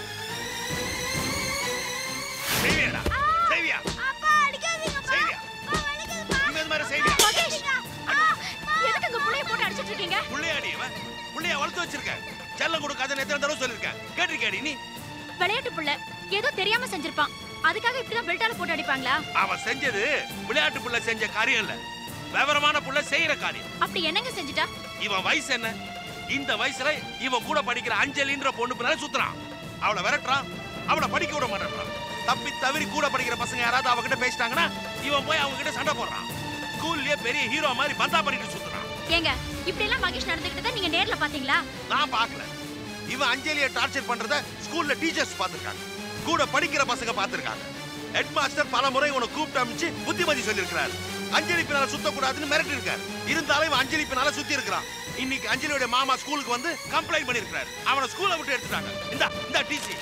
செய்வியாடா? செய்வியா? அப்பா அடிக்காதீங்க. செய்வியா? நீங்க இந்த மாதிரி செய்வியா? மகேஷ், எதுக்கு உங்க புள்ளைய போட்டு அடிச்சிட்டு இருக்கீங்க? புள்ளையாடி இவன். புள்ளைய வளர்த்து வச்சிருக்கேன். செல்லம் கொடுக்காதன்னு எத்தனை தடவை சொல்லிருக்கேன். கேட்டிருக்கேடி நீ? விளையாட்டு புள்ள ஏதோ தெரியாம செஞ்சிருப்பான். அதுக்காக இப்படிதான் பெல்ட்டால போட்டு அடிப்பாங்களா? அவன் செஞ்சது விளையாட்டு புள்ள செஞ்ச காரியம் இல்ல, விவரமான புள்ள செய்யற காரியம். அப்படி என்னங்க செஞ்சுட்டா? இவன் வயசு என்ன? இந்த வயசுல இவன் கூட படிக்கிற அஞ்சலின்ற பொண்ணு பின்னால சுத்துறான். அவளை விரட்டுறான், அவளை படிக்க விட மாட்டேன்றான். தப்பி தவிரி கூட படிக்கிற பசங்க யாராவது அவகிட்ட பேசிட்டாங்கன்னா இவன் போய் அவங்க கிட்ட சண்டை போடுறான். ஸ்கூல்லயே பெரிய ஹீரோ மாதிரி பந்தா பண்ணிட்டு சுத்துறான். ஏங்க, இப்படி எல்லாம் மகேஷ் நடந்துக்கிட்டத நீங்க நேர்ல பாத்தீங்களா? நான் பார்க்கல. இவன் அஞ்சலியை டார்ச்சர் பண்றத ஸ்கூல்ல டீச்சர்ஸ் பார்த்திருக்காங்க, கூட படிக்கிற பசங்க பார்த்திருக்காங்க. ஹெட் மாஸ்டர் பல முறை உன கூப்பிட்டு அமைச்சு புத்திமதி சொல்லியிருக்கிறார். அஞ்சலி பின்னால சுத்தக்கூடாதுன்னு மிரட்டி இருக்காரு. இருந்தாலும் இவன் அஞ்சலி பின்னால சுத்தி இருக்கிறான். இன்னைக்கு அஞ்சலியோட மாமா ஸ்கூலுக்கு வந்து கம்ப்ளைண்ட் பண்ணிருக்காரு. அவனை ஸ்கூலை விட்டு எடுத்துட்டாங்க. இந்த இந்த டிசி.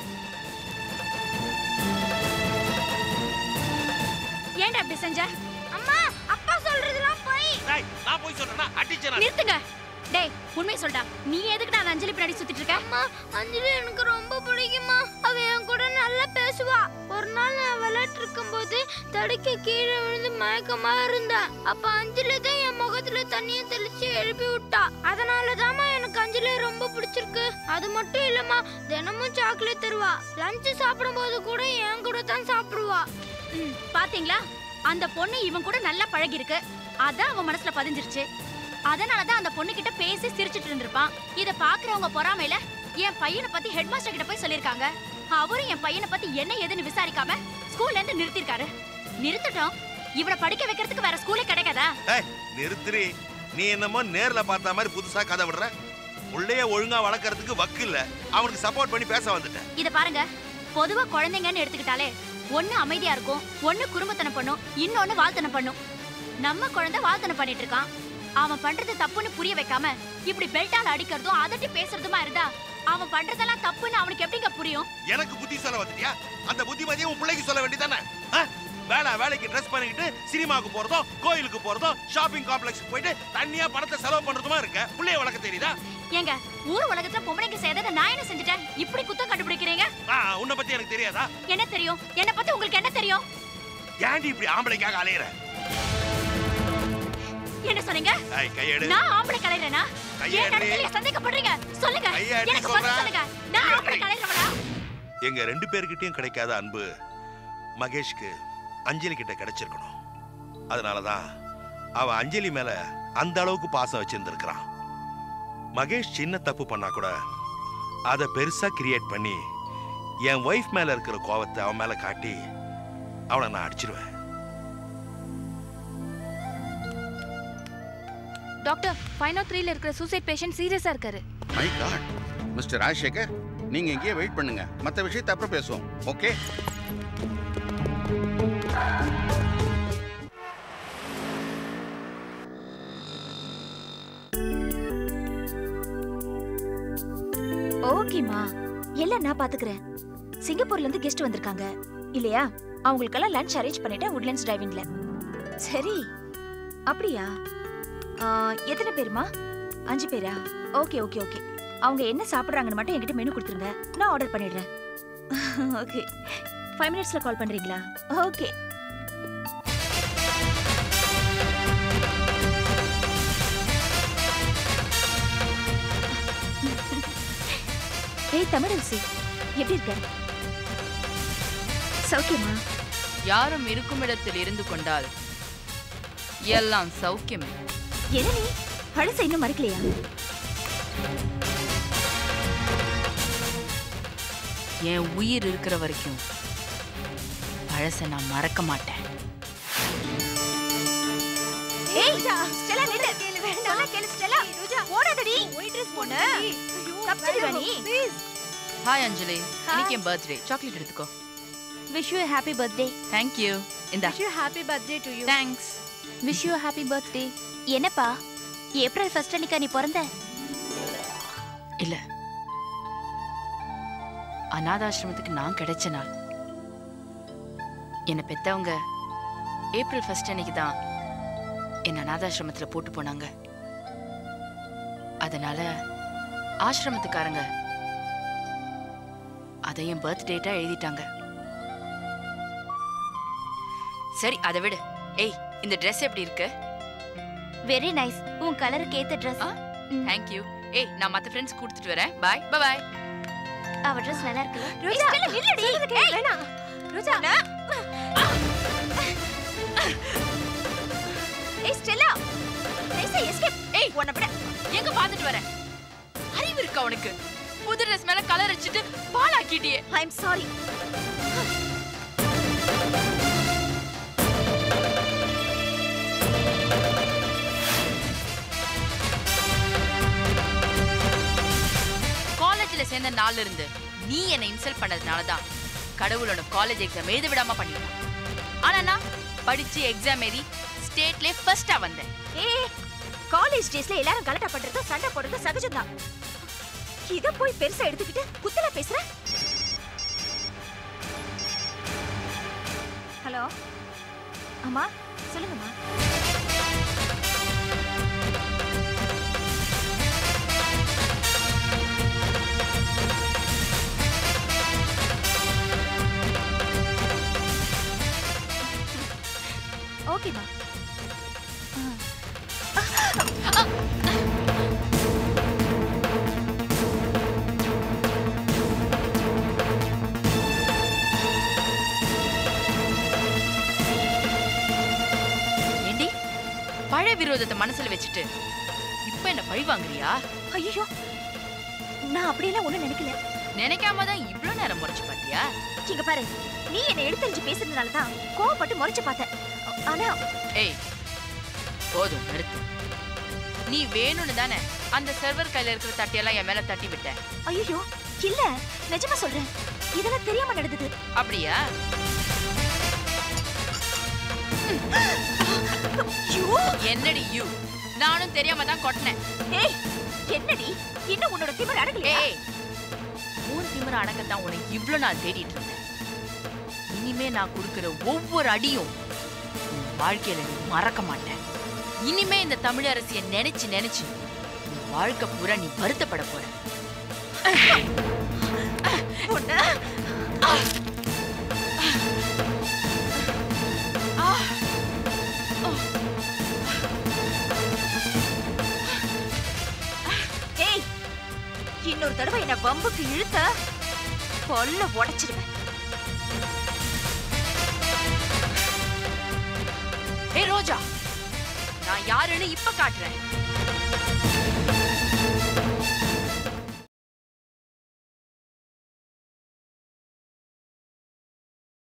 ஏன்டா இப்படி செஞ்ச? அம்மா, அப்பா சொல்றதெல்லாம் போய். டேய், நான் போய் சொல்றேனா? அடிச்சேனா? நிறுத்துங்க. டேய், உண்மையை சொல்டா. நீ எதுக்குடா அந்த அஞ்சலி பின்னாடி சுத்திட்டு இருக்க? அம்மா, அஞ்சலி எனக்கு ரொம்ப பிடிக்குமா. அவ என் கூட நல்லா பேசுவா. ஒரு நாள் நான் விளையாட்டு இருக்கும்போது தடுக்க கீழே விழுந்து மயக்கமா இருந்தேன். அப்ப அஞ்சலி தான் என் முகத்துல தண்ணியை தெளிச்சு எழுப்பி விட்டா. அதனாலதாம்மா எனக்கு அஞ்சலி ரொம்ப பிடிச்சிருக்கு. அது மட்டும் இல்லம்மா, தினமும் சாக்லேட் தருவா. லஞ்ச் சாப்பிடும் போது கூட என் கூட தான் சாப்பிடுவா. ம், பாத்தீங்களா? அந்த பொண்ணு இவன் கூட நல்லா பழகி இருக்கு. அதான் அவன் மனசுல பதிஞ்சிருச்சு. அதனாலதான் அந்த பொண்ணு கிட்ட பேசி சிரிச்சிட்டு இருந்திருப்பான். இத பாக்குறவங்க பொறாமையில என் பையனை பத்தி ஹெட் மாஸ்டர் கிட்ட போய் சொல்லிருக்காங்க. அவரும் என் பையனை பத்தி என்ன ஏதுன்னு விசாரிக்காம ஸ்கூல்ல இருந்து நிறுத்திருக்காரு. நிறுத்தட்டும், இவனை படிக்க வைக்கிறதுக்கு வேற ஸ்கூலே கிடைக்காதா? ஏய், நிறுத்துறி. நீ என்னமோ நேர்ல பார்த்த மாதிரி புதுசா கதை விடுற. உள்ளே ஒழுங்கா வளர்க்கறதுக்கு வக்கு இல்ல, அவனுக்கு சப்போர்ட் பண்ணி பேச வந்துட்டேன். இத பாருங்க, பொதுவா குழந்தைங்கன்னு எடுத்துக்கிட்டாலே ஒண்ணு அமைதியா இருக்கும், ஒண்ணு குறும்புத்தனம் பண்ணும், இன்னொன்னு வாழ்த்தனம் பண்ணும். நம்ம குழந்தை வாழ்த்தனம் பண்ணிட்டு இருக்கான். அவன் பண்றது தப்புன்னு புரிய வைக்காம இப்படி பெல்ட்டால அடிக்கிறதும் அதட்டி பேசுறதுமா இருந்தா அவன் பண்றதெல்லாம் தப்புன்னு அவனுக்கு எப்படிங்க புரியும்? எனக்கு புத்தி சொல்ல வந்துட்டியா? அந்த புத்திமதியை உன் பிள்ளைக்கு சொல்ல வேண்டியதானே? வேலை வேலைக்கு ட்ரெஸ் பண்ணிக்கிட்டு சினிமாவுக்கு போறதும் கோயிலுக்கு போறதும் ஷாப்பிங் காம்ப்ளெக்ஸ்க்கு போயிட்டு தண்ணியா பணத்தை செலவு பண்றதுமா இருக்க. பிள்ளைய வளர்க்க தெரியுதா? ஏங்க ஊர் உலகத்துல பொம்பளைங்க செய்யறத நான் என்ன செஞ்சுட்டேன்? இப்படி குத்தம் கண்டுபிடிக்கிறீங்க? உன்னை பத்தி எனக்கு தெரியாதா? என்ன தெரியும்? என்ன பத்தி உங்களுக்கு என்ன தெரியும்? ஏன்டி இப்படி ஆம்பளைக்காக அலையற? என்ன சொன்னீங்க? கையெடு. நான் ஆம்பளை கலைறேனா? ஏன் நடக்கலையா சந்தேகப்படுறீங்க? சொல்லுங்க. எனக்கு பதில் சொல்லுங்க. நான் ஆம்பளை கலைறவனா? எங்க ரெண்டு பேர்கிட்டயும் கிடைக்காத அன்பு மகேஷ்க்கு அஞ்சலி கிட்ட கிடைச்சிருக்கணும். அதனாலதான் அவ அஞ்சலி மேல அந்த அளவுக்கு பாசம் வச்சிருந்திருக்கிறான். மகேஷ் சின்ன தப்பு பண்ணா கூட அதை பெருசா கிரியேட் பண்ணி என் ஒய்ஃப் மேல இருக்கிற கோவத்தை அவன் மேல காட்டி அவனை நான் அடிச்சிருவேன். டாக்டர், ஃபைவ் நாட் த்ரீல இருக்கிற சூசைட் பேஷண்ட் சீரியஸா இருக்காரு. My God. மிஸ்டர் ராஜசேகர், நீங்க இங்கேயே வெயிட் பண்ணுங்க. மற்ற விஷயத்தை அப்புறம் பேசுவோம். ஓகே? ஓகேமா, எல்லாம் நான் பாத்துக்கிறேன். சிங்கப்பூர்ல இருந்து கெஸ்ட் வந்திருக்காங்க இல்லையா? அவங்களுக்கெல்லாம் லஞ்ச் அரேஞ்ச் பண்ணிட்டேன் உட்லண்ட்ஸ் டிரைவிங்ல. சரி, அப்படியா? எத்தனை பேருமா? அஞ்சு பேரா? Okay okay okay. அவங்க என்ன சாப்பிட்றாங்கன்னு மட்டும் என்கிட்ட மெனு கொடுத்துருங்க, நான் ஆர்டர் பண்ணிடுறேன். ஓகே, ஃபைவ் மினிட்ஸ்ல கால் பண்றீங்களா? ஓகே. ஏய் தமிழரசி, எப்படி இருக்க? சௌக்கியமா? யாரும் இருக்கும் இடத்தில் இருந்து கொண்டால் எல்லாம் சௌக்கியமே. என்ன நீ பழச இன்னும் மறக்கலையா? என் உயிர் இருக்கிற வரைக்கும் பழச நான் மறக்க மாட்டேன். ஏய் ஸ்டெல்லா நில்லு. வேண்டாம் கேளு ஸ்டெல்லா. ஓடாதடி. ஒயிட் ட்ரெஸ் போடு. தப்பிச்சிடுவ நீ. ப்ளீஸ். ஹாய் அஞ்சலி, இன்னைக்கு என் பர்த்டே. சாக்லேட் எடுத்துக்கோ. Wish you a happy birthday. Thank you. இந்தா. Wish you a happy birthday to you. Thanks. Wish you a happy birthday. என்னப்பா, ஏப்ரல் ஃபர்ஸ்ட் அன்னைக்கு நீ பிறந்த? இல்ல, அநாதாசிரமத்துக்கு நான் கிடைச்ச நாள். என்னை பெத்தவங்க ஏப்ரல் ஃபர்ஸ்ட் அன்னைக்கு தான் என்ன அநாதாசிரமத்துல போட்டு போனாங்க. அதனால ஆசிரமத்துக்காரங்க அதை என் பர்த் டேட்டா எழுதிட்டாங்க. சரி, அதை விடு. ஏய், இந்த ட்ரெஸ் எப்படி இருக்கு? Very nice. உன் கலருக்கு ஏத்த ட்ரெஸ். Thank you. ஏய், நான் மத்த ஃப்ரெண்ட்ஸ் கொடுத்துட்டு வரேன். Bye bye bye. அவ ட்ரெஸ் நல்லா இருக்குல? ரோஜா, நில்லடி. ஏய் வேணாம். ரோஜா. ஏய் ஸ்டெல்லா, நைஸா எஸ்கேப். ஏய், உன்னை விட எங்க பாத்துட்டு வர? அறிவு இருக்கா உனக்கு? புது ட்ரெஸ் மேல கலர் அடிச்சிட்டு பாலாக்கிட்டியே. ஐ அம் சாரி. காலேஜ்ல சேர்ந்த நாள்ல இருந்து நீ என்ன இன்சல்ட் பண்ணதுனால தான் கடவுளோட காலேஜ் எக்ஸாம் எழுத விடாம பண்ணிட்டான். ஆனா நான் படிச்சு எக்ஸாம் எழுதி ஸ்டேட்ல ஃபர்ஸ்டா வந்தேன். ஏய், காலேஜ் டேஸ்ல எல்லாரும் கலட்டா பண்றது சண்டை போடுறது சகஜம்தான். இத போய் பெருசா எடுத்துக்கிட்டு குத்தல பேசுற. ஹலோ அம்மா, சொல்லுங்கம்மா. ஓகேம்மா. ஏண்டி பழைய விரோதத்தை மனசுல வச்சுட்டு இப்ப என்ன பழி வாங்குறியா? ஐயோ, நான் அப்படியெல்லாம் ஒண்ணும் நினைக்கல. நினைக்காம தான் இவ்ளோ நேரம் முறைச்சு பாத்தியா? இங்க பாரு, நீ என்ன எடுத்தறிஞ்சு பேசுறதுனால தான் கோவப்பட்டு முறைச்சு பார்த்தேன். ஆனா ஏய், போதும் நிறுத்து. நீ வேணும்னு தானே அந்த சர்வர் கையில இருக்கிற தட்டியெல்லாம் என் மேல தட்டி விட்ட. ஐயோ இல்ல, நிஜமா சொல்றேன், இதெல்லாம் தெரியாம நடந்தது. அப்படியா? என்னடி யூ? நானும் தெரியாம தான் கொட்டினேன். ஏய், என்னடி இன்னும் உன்னோட திமிர் அடங்கலையா? ஏய், உன் திமிர அடக்கத்தான் உன்னை இவ்வளவு நாள் தேடிட்டு இருந்தேன். இனிமே நான் கொடுக்கிற ஒவ்வொரு அடியும் உன் வாழ்க்கையில நீ மறக்க மாட்டேன். இனிமே இந்த தமிழரசியை நினைச்சு நினைச்சு உன் வாழ்க்கை பூரா நீ வருத்தப்பட போற. ஏய், இன்னொரு தடவை என்ன வம்புக்கு இழுத்த கொல்ல உடைச்சிடுவேன். ஏய் ரோஜா, நான் யாருன்னு இப்ப காட்டுறேன்.